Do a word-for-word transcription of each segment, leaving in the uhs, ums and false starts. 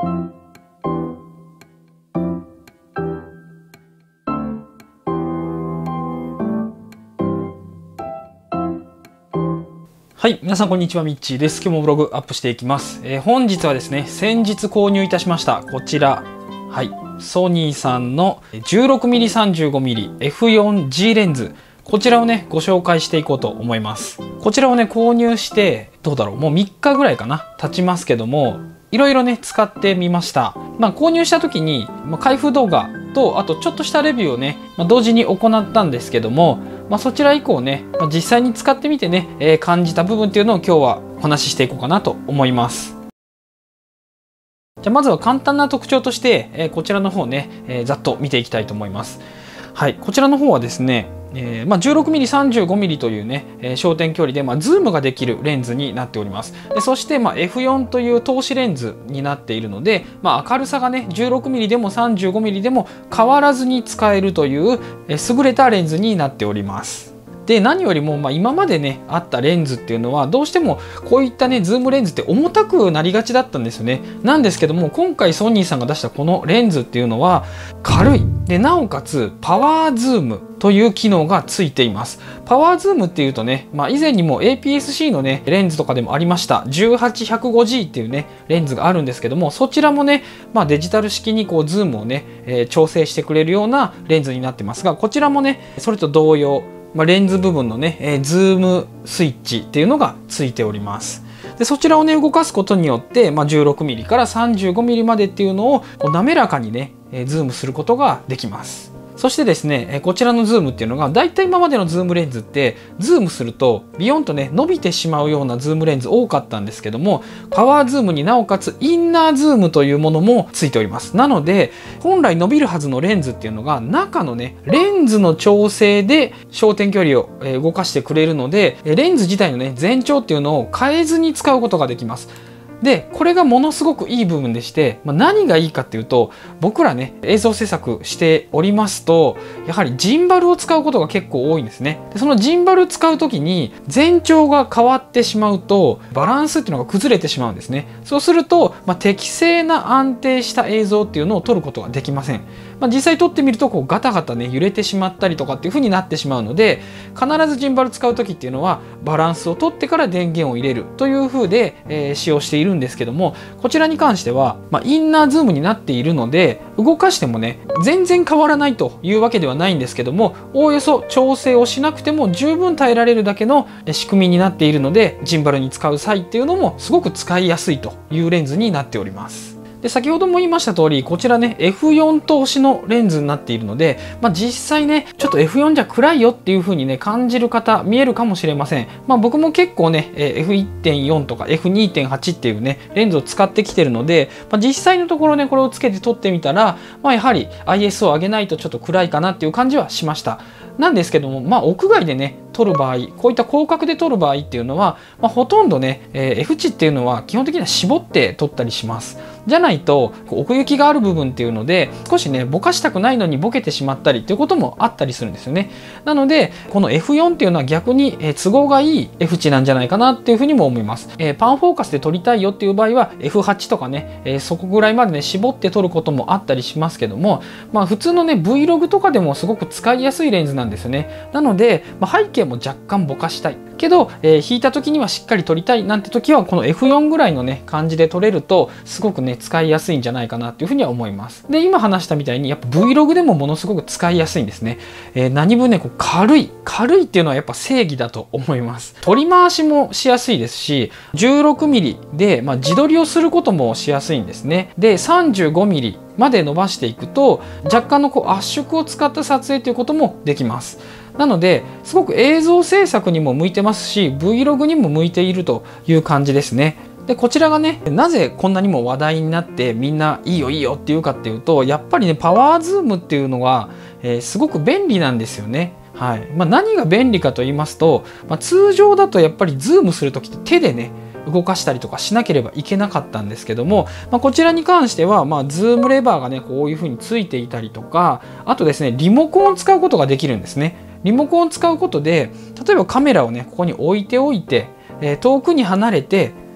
はい、皆さんこんにちは、みっちーです。今日もブログアップしていきます。えー、本日はですね、先日購入いたしましたこちら、はい、ソニーさんの じゅうろくミリさんじゅうごミリエフよんジー レンズ、こちらをねご紹介していこうと思います。こちらをね購入してどうだろう、もうみっかぐらいかな経ちますけども、いろいろね使ってみました。まあ、購入した時に、まあ、開封動画とあとちょっとしたレビューをね、まあ、同時に行ったんですけども、まあ、そちら以降ね、まあ、実際に使ってみてね、えー、感じた部分っていうのを今日はお話ししていこうかなと思います。じゃあまずは簡単な特徴として、えー、こちらの方ね、えー、ざっと見ていきたいと思います。はい、こちらの方はですね、えーまあ、じゅうろくミリさんじゅうごミリというね、えー、焦点距離で、まあ、ズームができるレンズになっております。でそして、まあ、エフよん という透視レンズになっているので、まあ、明るさがね じゅうろくミリ でも さんじゅうごミリ でも変わらずに使えるという、えー、優れたレンズになっております。で何よりも、まあ、今までねあったレンズっていうのはどうしてもこういったねズームレンズって重たくなりがちだったんですよね。なんですけども今回ソニーさんが出したこのレンズっていうのは軽いで、なおかつパワーズームという機能がついています。パワーズームっていうとね、まあ、以前にも エーピーエスシー のねレンズとかでもありましたじゅうはちひゃくごジー っていうねレンズがあるんですけども、そちらもね、まあ、デジタル式にこうズームをね、えー、調整してくれるようなレンズになってますが、こちらもねそれと同様、まあ、レンズ部分のね、えー、ズームスイッチっていうのがついております。でそちらをね動かすことによって、まあ、じゅうろくミリ から さんじゅうごミリ までっていうのをこう滑らかにね、えー、ズームすることができます。そしてですね、こちらのズームっていうのがだいたい今までのズームレンズってズームするとビヨンとね伸びてしまうようなズームレンズ多かったんですけども、パワーズームになおかつインナーズームというものもついております。なので本来伸びるはずのレンズっていうのが中のねレンズの調整で焦点距離を動かしてくれるので、レンズ自体のね全長っていうのを変えずに使うことができます。でこれがものすごくいい部分でして、まあ、何がいいかっていうと、僕らね映像制作しておりますとやはりジンバルを使うことが結構多いんですね。でそのジンバル使う時に全長が変わってしまうとバランスっていうのが崩れてしまうんですね。そうすると、まあ、適正な安定した映像っていうのを撮ることができません。まあ、実際撮ってみるとこうガタガタね揺れてしまったりとかっていう風になってしまうので、必ずジンバル使う時っていうのはバランスを取ってから電源を入れるという風で、えー、使用しているんですけども、こちらに関しては、まあ、インナーズームになっているので動かしてもね全然変わらないというわけではないんですけども、おおよそ調整をしなくても十分耐えられるだけの仕組みになっているので、ジンバルに使う際っていうのもすごく使いやすいというレンズになっております。で先ほども言いました通り、こちらね エフよん 通しのレンズになっているので、まあ、実際ねちょっと エフよん じゃ暗いよっていう風にね感じる方見えるかもしれません。まあ、僕も結構ね エフいってんよん とか エフにてんはち っていうねレンズを使ってきてるので、まあ、実際のところねこれをつけて撮ってみたら、まあ、やはり アイエスオー を上げないとちょっと暗いかなっていう感じはしました。なんですけども、まあ、屋外でね撮る場合、こういった広角で撮る場合っていうのは、まあ、ほとんどね、えー、F 値っていうのは基本的には絞って撮ったりします。じゃないと奥行きがある部分っていうので少しねぼかしたくないのにボケてしまったりっていうこともあったりするんですよね。なのでこの エフよん っていうのは逆に都合がいい F 値なんじゃないかなっていうふうにも思います。えー、パンフォーカスで撮りたいよっていう場合は エフはち とかね、えー、そこぐらいまでね絞って撮ることもあったりしますけども、まあ普通のね Vlog とかでもすごく使いやすいレンズなんですよね。なので、まあ、背景も若干ぼかしたいけど、えー、引いた時にはしっかり撮りたいなんて時はこの エフよん ぐらいのね感じで撮れるとすごくね使いやすいんじゃないかなっていうふうには思います。で今話したみたいにやっぱ Vlog でもものすごく使いやすいんですね。えー、何分ねこう軽い軽いっていうのはやっぱ正義だと思います。取り回しもしやすいですし じゅうろくミリ で、まあ、自撮りをすることもしやすいんですね。で さんじゅうごミリ まで伸ばしていくと若干のこう圧縮を使った撮影ということもできます。なのですごく映像制作にも向いてますし Vlog にも向いているという感じですね。でこちらがねなぜこんなにも話題になってみんないいよいいよっていうかっていうと、やっぱりねパワーズームっていうのが、えー、すごく便利なんですよね。はいまあ、何が便利かと言いますと、まあ、通常だとやっぱりズームする時って手でね動かしたりとかしなければいけなかったんですけども、まあ、こちらに関しては、まあ、ズームレバーがねこういう風についていたりとか、あとですねリモコンを使うことができるんですね。リモコンを使うことで例えばカメラをねここに置いておいて、えー、遠くに離れて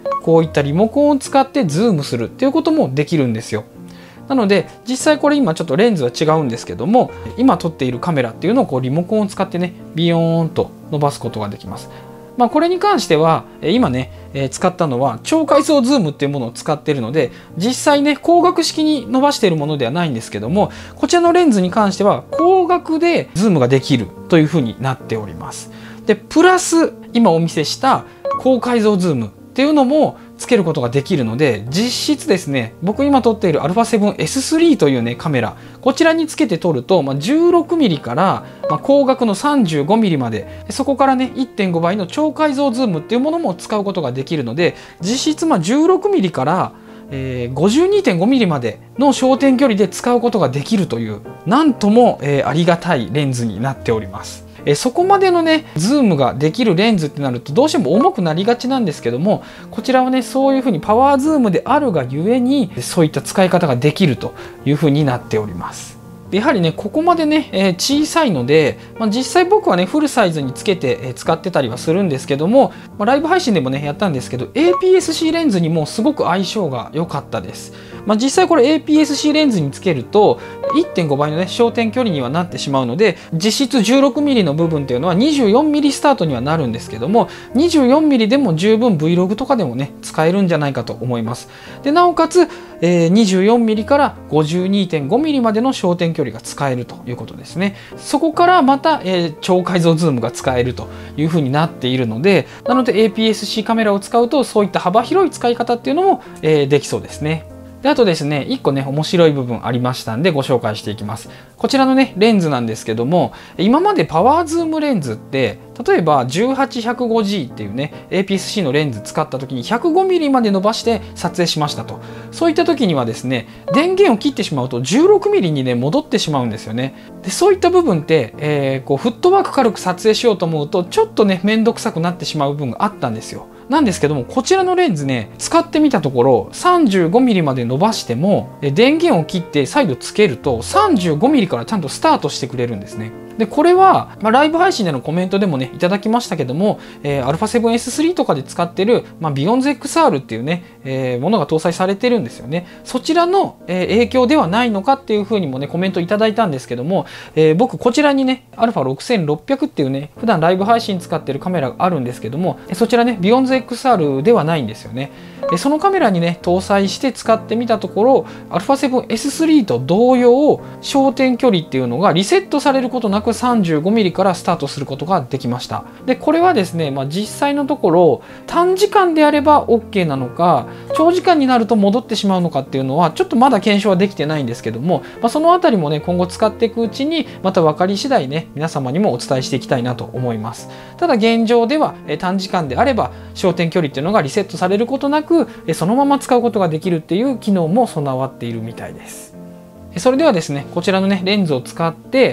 こういったリモコンを使ってズームするっていうこともできるんですよ。なので実際これ今ちょっとレンズは違うんですけども、今撮っているカメラっていうのをこうリモコンを使ってねビヨーンと伸ばすことができます。まあこれに関しては今ね使ったのは超階層ズームっていうものを使っているので、実際ね光学式に伸ばしているものではないんですけども、こちらのレンズに関しては光学でズームができるというふうになっております。でプラス今お見せした高解像ズームっていうのもつけることができるので、実質ですね僕今撮っている アルファセブンエススリー というねカメラ、こちらにつけて撮ると、まあ、じゅうろくミリから、まあ、光学の さんじゅうごミリ まで、そこからね いってんご 倍の超解像ズームっていうものも使うことができるので、実質まあ じゅうろくミリ から、えー、ごじゅうにてんごミリ までの焦点距離で使うことができるという、なんとも、えー、ありがたいレンズになっております。えそこまでのねズームができるレンズってなるとどうしても重くなりがちなんですけども、こちらはねそういうふうにパワーズームであるがゆえにそういった使い方ができるというふうになっております。やはりねここまでね、えー、小さいので、まあ、実際僕はねフルサイズにつけて、えー、使ってたりはするんですけども、まあ、ライブ配信でもねやったんですけど エーピーエスシー レンズにもすごく相性が良かったです。まあ、実際これ エーピーエスシー レンズにつけると いってんご 倍のね焦点距離にはなってしまうので、実質 じゅうろくミリ の部分っていうのは にじゅうよんミリ スタートにはなるんですけども、 にじゅうよんミリ でも十分 Vlog とかでもね使えるんじゃないかと思います。でなおかつ、えー、にじゅうよんミリ から ごじゅうにてんごミリ までの焦点距離が使えるということですね。そこからまた、えー、超解像ズームが使えるというふうになっているので、なので エーピーエスシー カメラを使うとそういった幅広い使い方っていうのも、えー、できそうですね。であとですねいっこね面白い部分ありましたんでご紹介していきます。こちらのねレンズなんですけども、今までパワーズームレンズって例えば じゅうはちひゃくごジー っていうね エーピーエスシー のレンズ使った時に ひゃくごミリ まで伸ばして撮影しましたと、そういった時にはですね電源を切ってしまうと じゅうろくミリ にね戻ってしまうんですよね。でそういった部分って、えー、こうフットワーク軽く撮影しようと思うとちょっとね面倒くさくなってしまう部分があったんですよ。なんですけどもこちらのレンズね使ってみたところ さんじゅうごミリ まで伸ばしても電源を切って再度つけると さんじゅうごミリ からちゃんとスタートしてくれるんですね。でこれは、まあ、ライブ配信でのコメントでもねいただきましたけども、えー、アルファセブンエススリー とかで使ってる、まあ、ビヨンズ エックスアール っていうね、えー、ものが搭載されてるんですよね。そちらの、えー、影響ではないのかっていうふうにもねコメントいただいたんですけども、えー、僕こちらにね アルファろくせんろっぴゃく っていうね普段ライブ配信使ってるカメラがあるんですけども、そちらねビヨンズ エックスアール ではないんですよね。でそのカメラにね搭載して使ってみたところ アルファセブンエススリー と同様焦点距離っていうのがリセットされることなく さんじゅうごミリ からスタートすることができました。でこれはですね、まあ、実際のところ短時間であれば オーケー なのか長時間になると戻ってしまうのかっていうのはちょっとまだ検証はできてないんですけども、まあ、そのあたりもね今後使っていくうちにまた分かり次第ね皆様にもお伝えしていきたいなと思います。ただ現状では短時間であれば焦点距離っていうのがリセットされることなくそのまま使うことができるっていう機能も備わっているみたいです。それではですねこちらのねレンズを使って、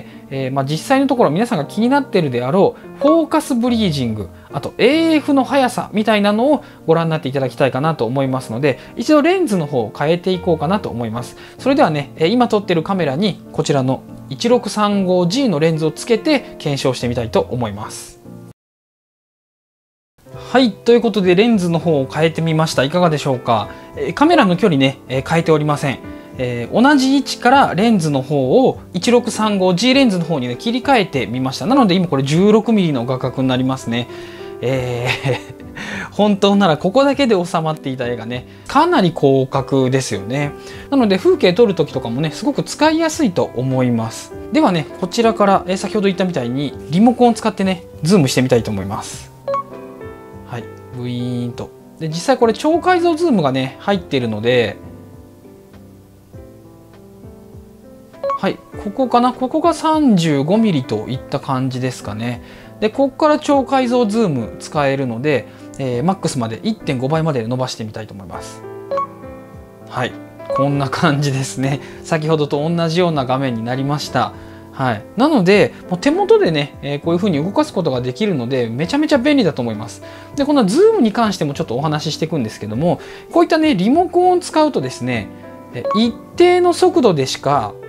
えー、まあ実際のところ皆さんが気になっているであろうフォーカスブリージング、あと エーエフ の速さみたいなのをご覧になっていただきたいかなと思いますので、一度レンズの方を変えていこうかなと思います。それではね今撮っているカメラにこちらの いちろくさんごジー のレンズをつけて検証してみたいと思います。はい、ということでレンズの方を変えてみました。いかがでしょうか。カメラの距離ね変えておりません。えー、同じ位置からレンズの方を いちろくさんごジー レンズの方にね切り替えてみました。なので今これ じゅうろくミリ の画角になりますね。えー、本当ならここだけで収まっていた絵がねかなり広角ですよね。なので風景撮る時とかもねすごく使いやすいと思います。ではねこちらから、えー、先ほど言ったみたいにリモコンを使ってねズームしてみたいと思います。はい、ブイーンと。で実際これ超解像ズームがね入っているので、はい、ここかな、ここが さんじゅうごミリ といった感じですかね。でここから超解像ズーム使えるので、えー、マックスまで いってんご 倍まで伸ばしてみたいと思います。はい、こんな感じですね。先ほどと同じような画面になりました。はい、なのでもう手元でね、えー、こういう風に動かすことができるのでめちゃめちゃ便利だと思います。でこのズームに関してもちょっとお話ししていくんですけども、こういったねリモコンを使うとですね一定の速度でしか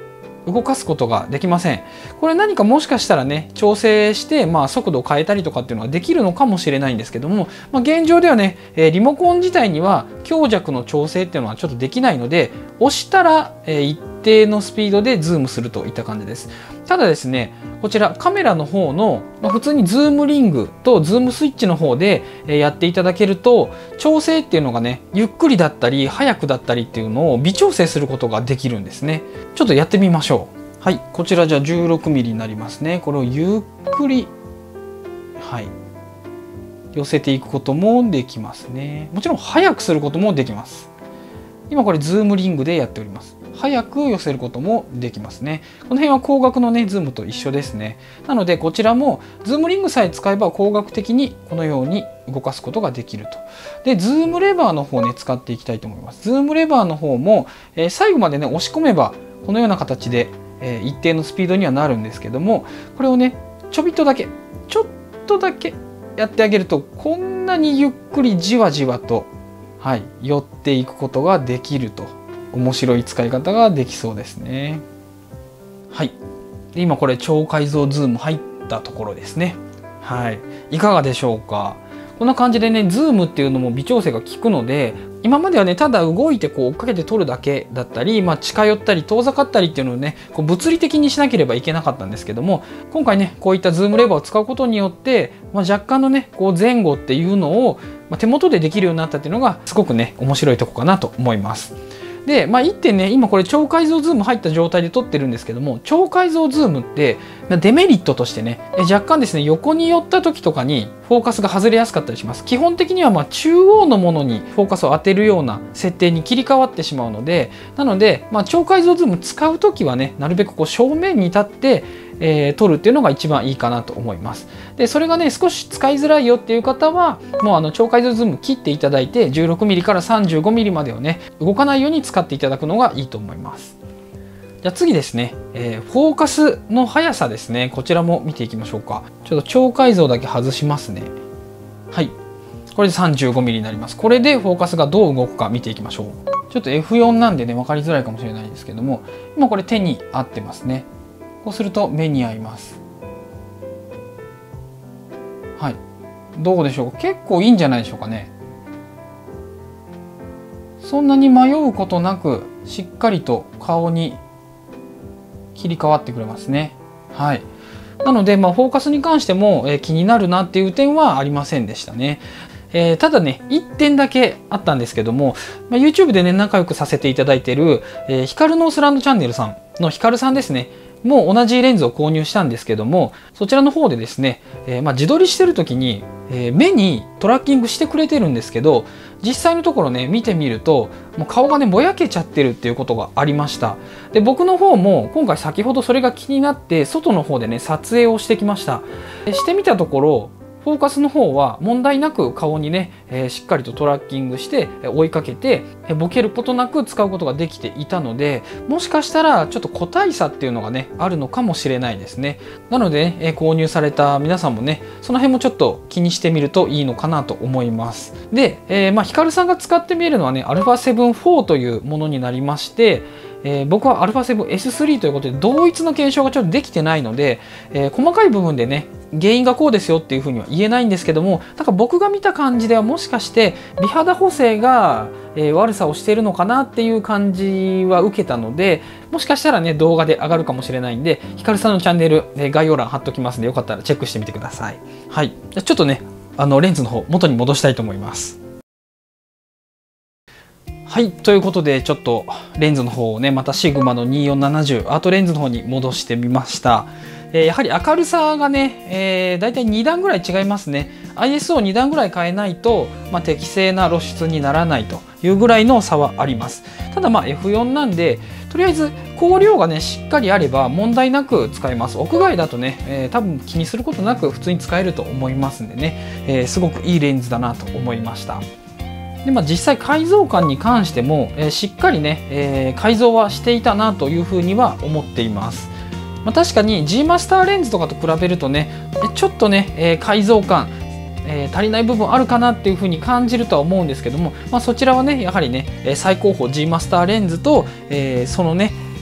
動かすことができません。これ何かもしかしたらね調整して、まあ、速度を変えたりとかっていうのはできるのかもしれないんですけども、まあ、現状ではねリモコン自体には強弱の調整っていうのはちょっとできないので、押したら一定のスピードでズームするといった感じです。ただですね、こちらカメラの方の、まあ、普通にズームリングとズームスイッチの方でやっていただけると、調整っていうのがねゆっくりだったり速くだったりっていうのを微調整することができるんですね。ちょっとやってみましょう。はい、こちらじゃあ じゅうろくミリ になりますね。これをゆっくり、はい、寄せていくこともできますね。もちろん速くすることもできます。今これズームリングでやっております。早く寄せることもできますね。この辺は光学のねズームと一緒ですね。なのでこちらもズームリングさえ使えば光学的にこのように動かすことができると。でズームレバーの方ね使っていきたいと思います。ズームレバーの方も、えー、最後までね押し込めばこのような形で、えー、一定のスピードにはなるんですけども、これをねちょびっとだけちょっとだけやってあげるとこんなにゆっくりじわじわと、はい、寄っていくことができると。面白い使い方ができそうですね。はい。今これ超解像ズーム入ったところですね。はい。いかがでしょうか。こんな感じでね、ズームっていうのも微調整が効くので、今まではね、ただ動いてこう追っかけて撮るだけだったり、まあ、近寄ったり遠ざかったりっていうのをね、こう物理的にしなければいけなかったんですけども、今回ね、こういったズームレバーを使うことによって、まあ、若干のね、こう前後っていうのを、まあ、手元でできるようになったっていうのが、すごくね、面白いとこかなと思います。で、まあ、いってんね、今これ超解像ズーム入った状態で撮ってるんですけども、超解像ズームってデメリットとしてね、若干ですね、横に寄った時とかにフォーカスが外れやすかったりします。基本的にはまあ中央のものにフォーカスを当てるような設定に切り替わってしまうので、なので、まあ、超解像ズーム使う時はね、なるべくこう正面に立って、えー、撮るっていうのが一番いいかなと思います。で、それがね、少し使いづらいよっていう方は、もうあの超解像ズーム切っていただいて、じゅうろくミリ から さんじゅうごミリ までをね、動かないように使っていただくのがいいと思います。じゃあ次ですね、えー、フォーカスの速さですね。こちらも見ていきましょうか。ちょっと超解像だけ外しますね。はい。これで さんじゅうごミリ になります。これでフォーカスがどう動くか見ていきましょう。ちょっと エフよん なんでね、分かりづらいかもしれないんですけども、今これ手に合ってますね。こうすると目に合います。はい。どうでしょうか。結構いいんじゃないでしょうかね。そんなに迷うことなく、しっかりと顔に切り替わってくれますね。はい。なので、まあ、フォーカスに関しても、えー、気になるなっていう点はありませんでしたね。えー、ただね、いってんだけあったんですけども、まあ、YouTube でね、仲良くさせていただいている、えー、ヒカルノースランドチャンネルさんのヒカルさんですね。もう同じレンズを購入したんですけども、そちらの方でですね、えー、まあ自撮りしてる時に、えー、目にトラッキングしてくれてるんですけど、実際のところね見てみるともう顔がねぼやけちゃってるっていうことがありました。で僕の方も今回先ほどそれが気になって外の方でね撮影をしてきました。してみたところフォーカスの方は問題なく顔にね、えー、しっかりとトラッキングして追いかけて、えー、ボケることなく使うことができていたので、もしかしたらちょっと個体差っていうのがねあるのかもしれないですね。なので、ね、えー、購入された皆さんもねその辺もちょっと気にしてみるといいのかなと思います。で、えー、まあヒカルさんが使ってみるのはね アルファセブンフォー というものになりまして、えー、僕は アルファセブンエススリー ということで同一の検証がちょっとできてないので、えー、細かい部分でね原因がこうですよっていうふうには言えないんですけども、なんか僕が見た感じではもしかして美肌補正が、えー、悪さをしているのかなっていう感じは受けたので、もしかしたらね動画で上がるかもしれないんで、ヒカルさんのチャンネル、えー、概要欄貼っときますのでよかったらチェックしてみてください。はい、ちょっとねあのレンズの方元に戻したいと思います。はい、ということでちょっとレンズの方をねまたシグマのにせんよんひゃくななじゅうアートレンズの方に戻してみました。えー、やはり明るさがね、えー、だいたいにだんぐらい違いますね。アイエスオーに 段ぐらい変えないと、まあ、適正な露出にならないというぐらいの差はあります。ただまあ エフよん なんでとりあえず光量がねしっかりあれば問題なく使えます。屋外だとね、えー、多分気にすることなく普通に使えると思いますんでね、えー、すごくいいレンズだなと思いました。でまあ、実際改造感に関しても、えー、しっかりね、えー、改造はしていたなというふうには思っています。まあ、確かに G マスターレンズとかと比べるとねちょっとね、えー、改造感、えー、足りない部分あるかなっていうふうに感じるとは思うんですけども、まあ、そちらはねやはりね最高峰 G マスターレンズと、えー、そのね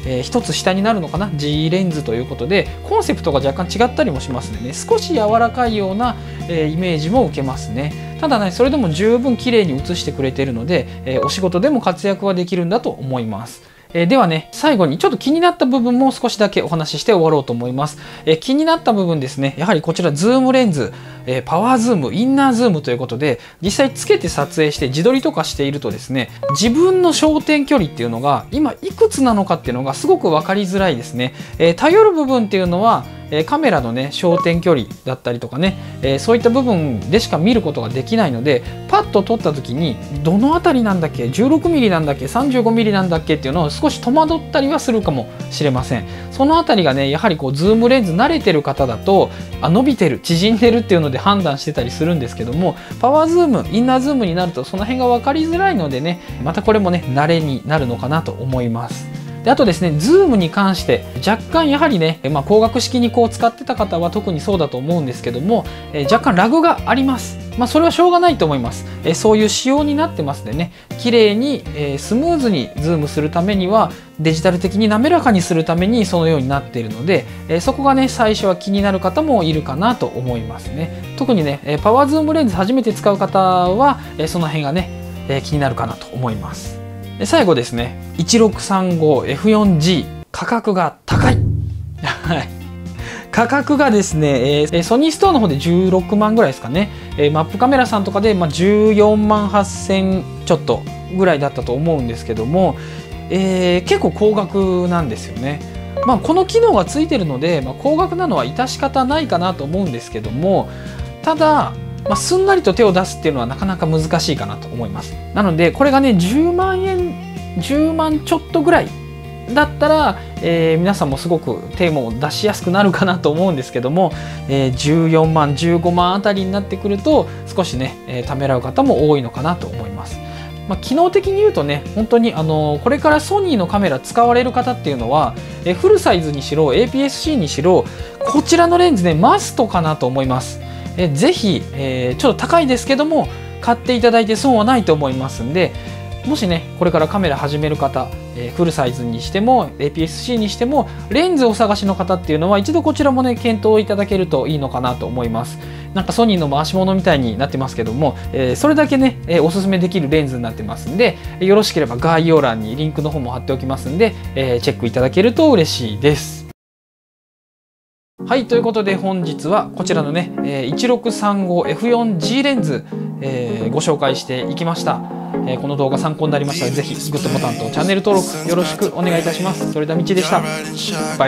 えー、ひとつ下になるのかな G レンズということでコンセプトが若干違ったりもしますのでね、少し柔らかいような、えー、イメージも受けますね。ただね、それでも十分綺麗に写してくれているので、えー、お仕事でも活躍はできるんだと思います。えー、ではね、最後にちょっと気になった部分も少しだけお話しして終わろうと思います。えー、気になった部分ですね、やはりこちらズームレンズ、えー、パワーズーム、インナーズームということで、実際つけて撮影して自撮りとかしているとですね、自分の焦点距離っていうのが今いくつなのかっていうのがすごく分かりづらいですね。えー、頼る部分っていうのはカメラのね焦点距離だったりとかね、えー、そういった部分でしか見ることができないので、パッと撮った時にどの辺りなんだっけ、じゅうろくミリなんだっけ、さんじゅうごミリなんだっけっていうのを少し戸惑ったりはするかもしれません。その辺りがねやはりこうズームレンズ慣れてる方だと、あ伸びてる縮んでるっていうので判断してたりするんですけども、パワーズーム、インナーズームになるとその辺が分かりづらいのでね、またこれもね慣れになるのかなと思います。であとですね、ズームに関して若干やはりね、まあ、光学式にこう使ってた方は特にそうだと思うんですけども、えー、若干ラグがあります。まあ、それはしょうがないと思います。えー、そういう仕様になってますんでね、綺麗に、えー、スムーズにズームするためには、デジタル的に滑らかにするためにそのようになっているので、えー、そこがね最初は気になる方もいるかなと思いますね。特にねパワーズームレンズ初めて使う方は、えー、その辺がね、えー、気になるかなと思います。で最後ですね、いちろくさんごエフよんジー 価格が高い価格がですね、えー、ソニーストアの方でじゅうろくまんぐらいですかね、えー、マップカメラさんとかで、まあ、じゅうよんまんはっせんちょっとぐらいだったと思うんですけども、えー、結構高額なんですよね。まあ、この機能がついてるので、まあ、高額なのは致し方ないかなと思うんですけども、ただまあ、すんなりと手を出すっていうのはなかなか難しいかなと思います。なのでこれがねじゅうまんえんじゅうまんちょっとぐらいだったら、えー、皆さんもすごく手も出しやすくなるかなと思うんですけども、えー、じゅうよんまんじゅうごまんあたりになってくると少しね、えー、ためらう方も多いのかなと思います。まあ、機能的に言うとね、本当にあのこれからソニーのカメラ使われる方っていうのは、えフルサイズにしろ エーピーエスシー にしろこちらのレンズねマストかなと思います。えぜひ、えー、ちょっと高いですけども買っていただいて損はないと思いますんで、もしねこれからカメラ始める方、えー、フルサイズにしても エーピーエスシー にしてもレンズをお探しの方っていうのは一度こちらもね検討いただけるといいのかなと思います。なんかソニーの回し物みたいになってますけども、えー、それだけね、えー、おすすめできるレンズになってますんで、よろしければ概要欄にリンクの方も貼っておきますんで、えー、チェックいただけると嬉しいです。はい、ということで本日はこちらのね、いちろくさんごエフよんジー レンズ、えー、ご紹介していきました。えー、この動画参考になりましたらぜひグッドボタンとチャンネル登録よろしくお願いいたします。それではみちでした。バイ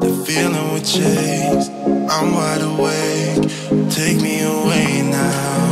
バイ。I'm wide awake, take me away now.